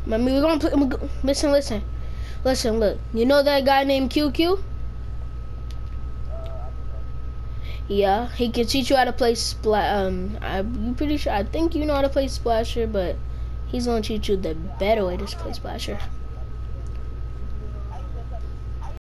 I mean, we're gonna play. Listen. Look. You know that guy named QQ? Yeah, he can teach you how to play I'm pretty sure. I think you know how to play Splasher, but he's gonna teach you the better way to play Splasher.